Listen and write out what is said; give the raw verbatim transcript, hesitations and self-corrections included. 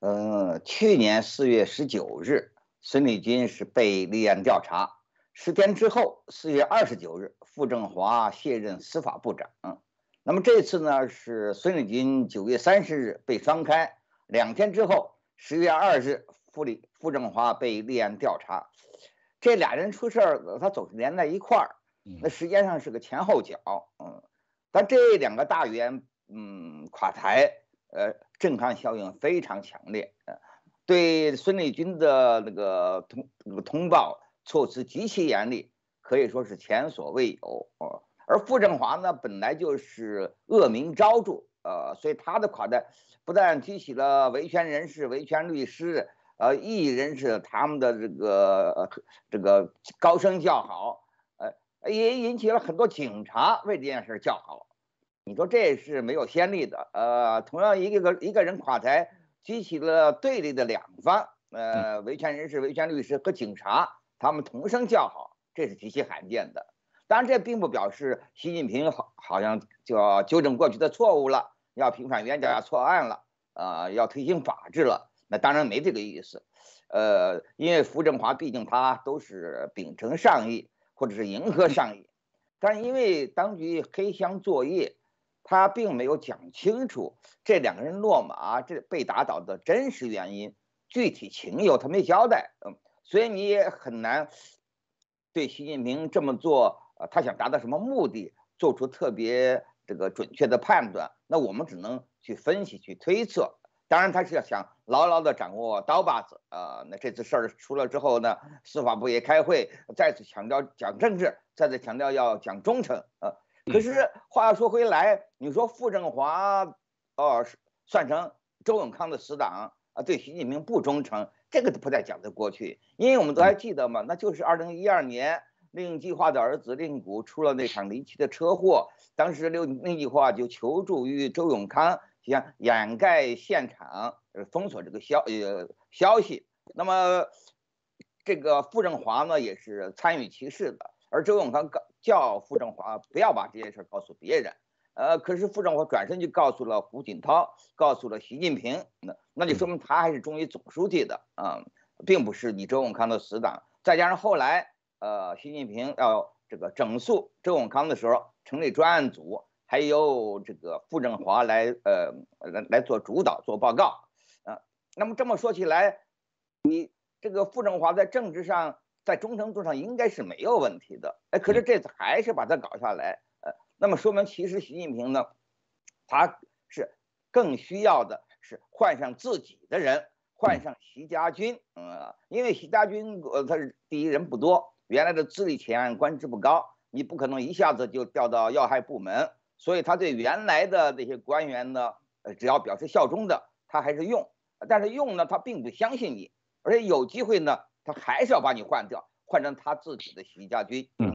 呃，去年四月十九日，孙立军是被立案调查。十天之后，四月二十九日，傅政华卸任司法部长。嗯，那么这次呢是孙立军九月三十日被双开，两天之后，十月二日，傅立傅政华被立案调查。这俩人出事儿，他总是连在一块儿，那时间上是个前后脚。嗯，但这两个大员，嗯，垮台。呃，震撼效应非常强烈，呃，对孙立军的那个通那个通报措辞极其严厉，可以说是前所未有。呃、而傅政华呢，本来就是恶名昭著，呃，所以他的垮台不但激起了维权人士、维权律师、呃异议人士他们的这个、呃、这个高声叫好，呃，也引起了很多警察为这件事叫好。你说这是没有先例的，呃，同样一个一个人垮台，激起了对立的两方，呃，维权人士、维权律师和警察，他们同声叫好，这是极其罕见的。当然，这并不表示习近平好好像就要纠正过去的错误了，要平反冤假错案了，呃，要推行法治了。那当然没这个意思，呃，因为傅政华毕竟他都是秉承上意或者是迎合上意，但是因为当局黑箱作业。他并没有讲清楚这两个人落马、这被打倒的真实原因、具体情由，他没交代。嗯，所以你也很难对习近平这么做，呃，他想达到什么目的，做出特别这个准确的判断。那我们只能去分析、去推测。当然，他是要想牢牢地掌握刀把子。呃，那这次事儿出了之后呢，司法部也开会，再次强调讲政治，再次强调要讲忠诚。呃。可是话说回来，你说傅政华，哦，算成周永康的死党啊，对习近平不忠诚，这个不太讲得过去。因为我们都还记得嘛，那就是二零一二年令计划的儿子令谷出了那场离奇的车祸，当时令令计划就求助于周永康，想掩盖现场，封锁这个消呃消息。那么这个傅政华呢，也是参与其事的。而周永康叫傅政华不要把这件事告诉别人，呃，可是傅政华转身就告诉了胡锦涛，告诉了习近平，那那就说明他还是忠于总书记的啊、嗯，并不是你周永康的死党。再加上后来，呃，习近平要这个整肃周永康的时候，成立专案组，还由这个傅政华来呃来来做主导做报告，啊、呃，那么这么说起来，你这个傅政华在政治上。在忠诚度上应该是没有问题的，哎，可是这次还是把它搞下来，呃，那么说明其实习近平呢，他是更需要的是换上自己的人，换上习家军，呃，因为习家军呃他是第一人不多，原来的资历浅，官职不高，你不可能一下子就调到要害部门，所以他对原来的那些官员呢，呃，只要表示效忠的，他还是用，但是用呢，他并不相信你，而且有机会呢。他还是要把你换掉，换成他自己的习家军。